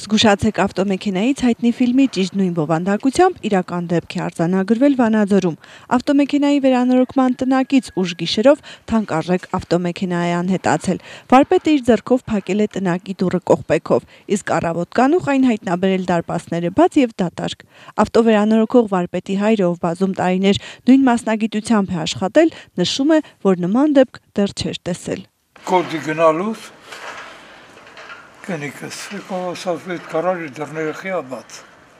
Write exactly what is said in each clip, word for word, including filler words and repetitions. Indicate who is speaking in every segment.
Speaker 1: Զգուշացեք ավտոմեքենայից հայտնի ֆիլմի ճիշտ նույն բովանդակությամբ իրական դեպք է արձանագրվել Վանաձորում։ Ավտոմեքենայի վերանորոգման տնակից ուշ գիշերով թանկարժեք ավտոմեքենա է անհետացել։ Վարպետը իր ձեռքով փակել է տնակի դուռը կողպեքով, իսկ առավոտ կանուխ այն հայտնաբերել դարպասները բաց եւ դատարկ։ Ավտովերանորոգող վարպետի հայրը, ով բազում տարիներ նույն մասնագիտությամբ է աշխատել, նշում է, որ նման դեպք դեռ չէր տեսել։
Speaker 2: Կոդի գնալուց Կենիկս, ասաց այդ կարաժի դռները խիաբաց։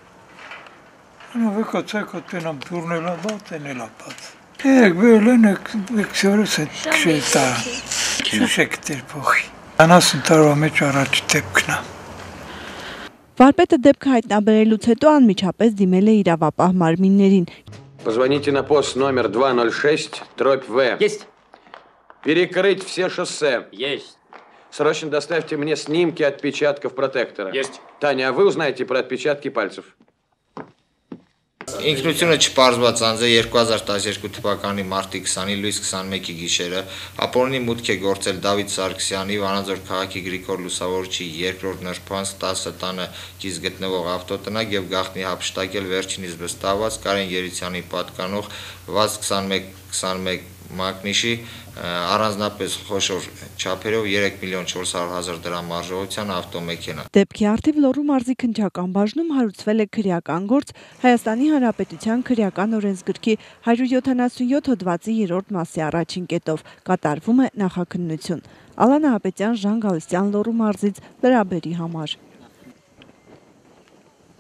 Speaker 2: Նավեկա ցեկա տենամ դուրնելա բաց, էնելա բաց։ Եկ բելեն եք սյորս է քշետա։ Շուշեք դեր փոխի։ Անասն տարվա մեջ առաջ դեպքն է։
Speaker 1: Վարպետը դեպքը հայտնաբերելուց հետո անմիջապես դիմել է իրավապահ մարմիններին։
Speaker 3: Позвоните на пост номер два ноль шесть, дробь В.
Speaker 4: Есть.
Speaker 3: Перекрыть все шоссе.
Speaker 4: Есть.
Speaker 3: Срочно доставьте мне снимки отпечатков протектора.
Speaker 4: Есть.
Speaker 3: Таня, а вы узнаете про отпечатки пальцев?
Speaker 5: Ինքնությունը չպարզված անձ է երկու հազար տասներկու թվականի մարտի քսանին լույս քսանմեկի գիշերը ապօրինի մուտք է գործել Դավիթ Սարգսյանի Վանաձոր քաղաքի Գրիգոր Լուսավորչի երկրորդ նրբանց տասը տանը կից գտնվող ավտոտնակ եւ գաղտնի հափշտակել վերջինիս վստահված Կարեն Երիցյանի պատկանող վազ քսանմեկ քսանմեկ մակնիշի առանձնապես խոշոր չափերով երեք միլիոն չորս հարյուր հազար դրամ արժողության ավտոմեքենա։
Speaker 1: Դեպքի առթիվ Լոռու մարզի քննչական բաժնում հարուցվել է քրեական գործ Հայաստանի Հանրապետության քրեական օրենսգրքի հարյուր յոթանասունյոթ հոդվածի երրորդ մասի առաջին կետով կատարվում է նախաքննություն։ Ալա Նահապետյան, Ժան Գալստյան, Լոռու մարզից լրաբերի համար։